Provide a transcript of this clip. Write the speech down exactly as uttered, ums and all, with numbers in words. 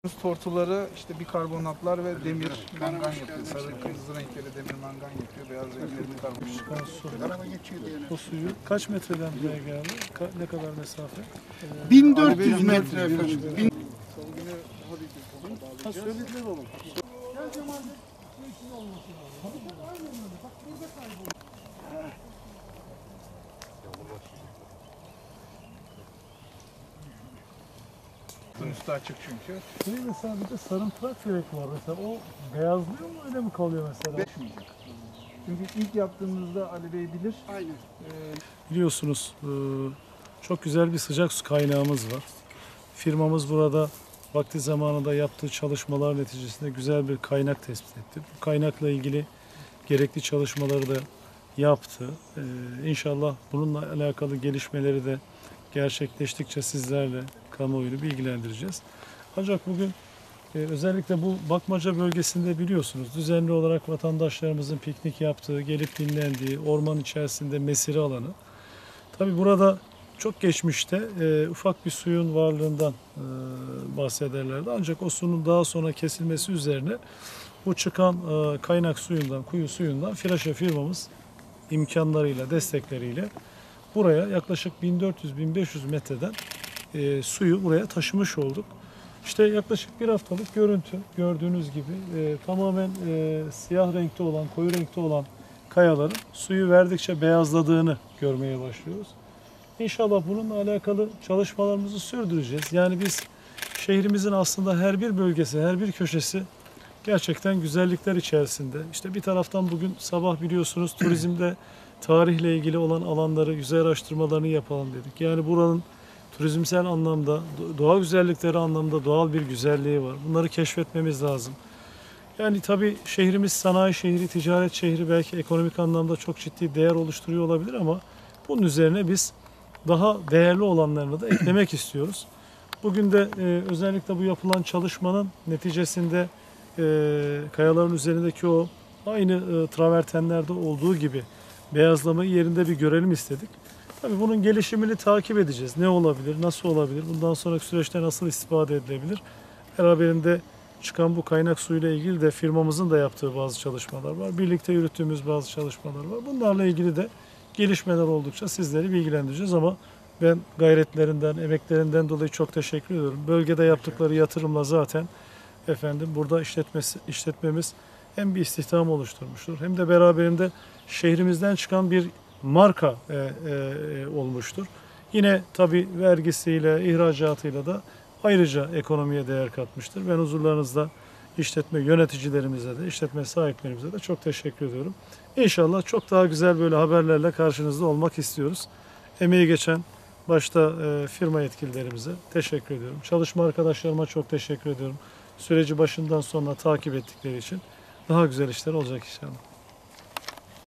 Tortuları işte bikarbonatlar ve demir mangan yapıyor. Sarı kırmızı renkleri demir mangan yapıyor. Beyaz renkleri bikarbonat. Su. O suyu kaç metreden buraya geldi? Ka ne kadar mesafe? bin dört yüz metre efendim. Bin... Ha, söylediler oğlum. Üstü açık çünkü. Şey mesela bir de sarımtırak gerek var mesela. O beyazlıyor mu, öyle mi kalıyor mesela? Beşmeyecek. Çünkü ilk yaptığımızda Ali Bey bilir. Aynen. E, Biliyorsunuz çok güzel bir sıcak su kaynağımız var. Firmamız burada vakti zamanında yaptığı çalışmalar neticesinde güzel bir kaynak tespit etti. Bu kaynakla ilgili gerekli çalışmaları da yaptı. İnşallah bununla alakalı gelişmeleri de gerçekleştikçe sizlerle kamuoyunu bilgilendireceğiz. Ancak bugün e, özellikle bu Bakmaca bölgesinde biliyorsunuz düzenli olarak vatandaşlarımızın piknik yaptığı, gelip dinlendiği, orman içerisinde mesire alanı. Tabi burada çok geçmişte e, ufak bir suyun varlığından e, bahsederlerdi. Ancak o suyun daha sonra kesilmesi üzerine bu çıkan e, kaynak suyundan, kuyu suyundan Firaşe firmamız imkanlarıyla, destekleriyle buraya yaklaşık bin dört yüz bin beş yüz metreden e, suyu buraya taşımış olduk. İşte yaklaşık bir haftalık görüntü gördüğünüz gibi e, tamamen e, siyah renkte olan, koyu renkte olan kayaların suyu verdikçe beyazladığını görmeye başlıyoruz. İnşallah bununla alakalı çalışmalarımızı sürdüreceğiz. Yani biz şehrimizin aslında her bir bölgesi, her bir köşesi gerçekten güzellikler içerisinde. İşte bir taraftan bugün sabah biliyorsunuz turizmde tarihle ilgili olan alanları, yüzey araştırmalarını yapalım dedik. Yani buranın turizmsel anlamda, doğa güzellikleri anlamda doğal bir güzelliği var. Bunları keşfetmemiz lazım. Yani tabii şehrimiz sanayi şehri, ticaret şehri, belki ekonomik anlamda çok ciddi değer oluşturuyor olabilir ama bunun üzerine biz daha değerli olanlarını da eklemek istiyoruz. Bugün de e, özellikle bu yapılan çalışmanın neticesinde e, kayaların üzerindeki o aynı e, travertenlerde olduğu gibi beyazlamayı yerinde bir görelim istedik. Tabii bunun gelişimini takip edeceğiz. Ne olabilir, nasıl olabilir, bundan sonraki süreçte nasıl istifade edilebilir? Beraberinde çıkan bu kaynak suyuyla ilgili de firmamızın da yaptığı bazı çalışmalar var. Birlikte yürüttüğümüz bazı çalışmalar var. Bunlarla ilgili de gelişmeler oldukça sizleri bilgilendireceğiz ama ben gayretlerinden, emeklerinden dolayı çok teşekkür ediyorum. Bölgede yaptıkları yatırımla zaten efendim burada işletmesi, işletmemiz hem bir istihdam oluşturmuştur hem de beraberinde şehrimizden çıkan bir marka e, e, olmuştur. Yine tabii vergisiyle, ihracatıyla da ayrıca ekonomiye değer katmıştır. Ben huzurlarınızda işletme yöneticilerimize de, işletme sahiplerimize de çok teşekkür ediyorum. İnşallah çok daha güzel böyle haberlerle karşınızda olmak istiyoruz. Emeği geçen başta e, firma yetkililerimize teşekkür ediyorum. Çalışma arkadaşlarıma çok teşekkür ediyorum. Süreci başından sonuna takip ettikleri için daha güzel işler olacak inşallah.